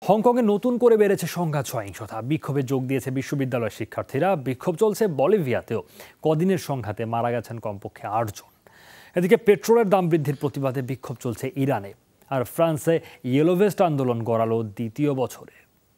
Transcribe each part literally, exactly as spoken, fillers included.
হংকংয়ে নতুন করে বেড়েছে সংঘাত সহিংসতা। বিক্ষোভে যোগ দিয়েছে বিশ্ববিদ্যালয়ের শিক্ষার্থীরা। বিক্ষোভ চলছে বলিভিয়াতেও। কদিনের সংঘাতে মারা গেছেন কমপক্ষে আটজন। এদিকে পেট্রোলের দাম বৃদ্ধির প্রতিবাদে বিক্ষোভ চলছে ইরানে। আর ফ্রান্সে ইয়েলো ভেস্ট আন্দোলন গড়ালো দ্বিতীয় বছরে।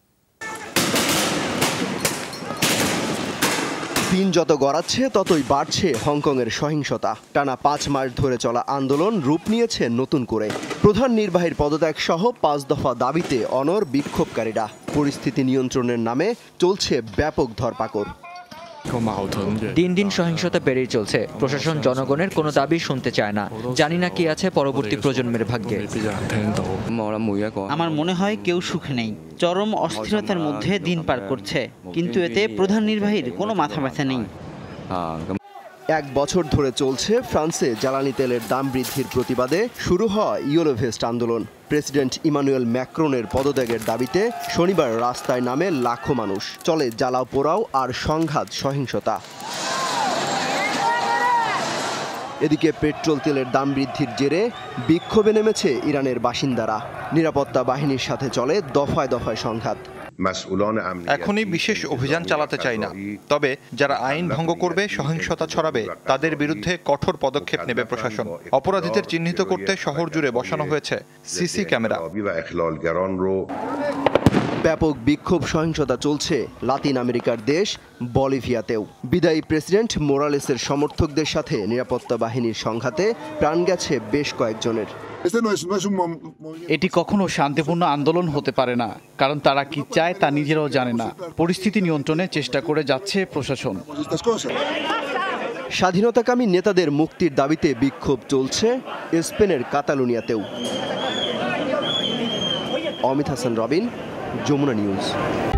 দিন যত গড়াচ্ছে ততই বাড়ছে হংকংয়ের সহিংসতা। টানা পাঁচ মাস ধরে চলা আন্দোলন রূপ নিয়েছে নতুন করে। প্রধান নির্বাহীর পদত্যাগ সহ পাঁচ দফা দাবিতে অনড় বিক্ষোভকারীরা। পরিস্থিতি নিয়ন্ত্রণের নামে চলছে ব্যাপক ধরপাকড়। দিন দিন সহিংসতা বেড়েই চলছে। প্রশাসন জনগণের কোনো দাবি শুনতে চায় না। জানি না কি আছে পরবর্তী প্রজন্মের ভাগ্যে। আমার মনে হয় কেউ সুখে নেই। চরম অস্থিরতার মধ্যে দিন পার করছে, কিন্তু এতে প্রধান নির্বাহীর কোনো মাথা ব্যথা নেই। এক বছর ধরে চলছে ফ্রান্সে জ্বালানি তেলের দাম বৃদ্ধির প্রতিবাদে শুরু হওয়া ইয়েলো ভেস্ট আন্দোলন। প্রেসিডেন্ট ইমানুয়েল ম্যাক্রনের পদত্যাগের দাবিতে শনিবার রাস্তায় নামে লাখো মানুষ। চলে জ্বালাও পোড়াও আর সংঘাত সহিংসতা। এদিকে পেট্রোল তেলের দাম বৃদ্ধির জেরে বিক্ষোভে নেমেছে ইরানের বাসিন্দারা। নিরাপত্তা বাহিনীর সাথে চলে দফায় দফায় সংঘাত। এখনই বিশেষ অভিযান চালাতে চাই না, তবে যারা আইন ভঙ্গ করবে, সহিংসতা ছড়াবে, তাদের বিরুদ্ধে কঠোর পদক্ষেপ নেবে প্রশাসন। অপরাধীদের চিহ্নিত করতে শহর জুড়ে বসানো হয়েছে সিসি ক্যামেরা। ব্যাপক বিক্ষোভ সহিংসতা চলছে লাতিন আমেরিকার দেশ বলিভিয়াতেও। বিদায়ী প্রেসিডেন্ট মোরালেসের সমর্থকদের সাথে নিরাপত্তা বাহিনীর সংঘাতে প্রাণ গেছে বেশ কয়েকজনের। এটি কখনো শান্তিপূর্ণ আন্দোলন হতে পারে না, কারণ তারা কি চায় তা নিজেরাও জানে না। পরিস্থিতি নিয়ন্ত্রণে চেষ্টা করে যাচ্ছে প্রশাসন। স্বাধীনতাকামী নেতাদের মুক্তির দাবিতে বিক্ষোভ চলছে স্পেনের কাতালুনিয়াতেও। অমিত হাসান রবিন, যমুনা নিউজ।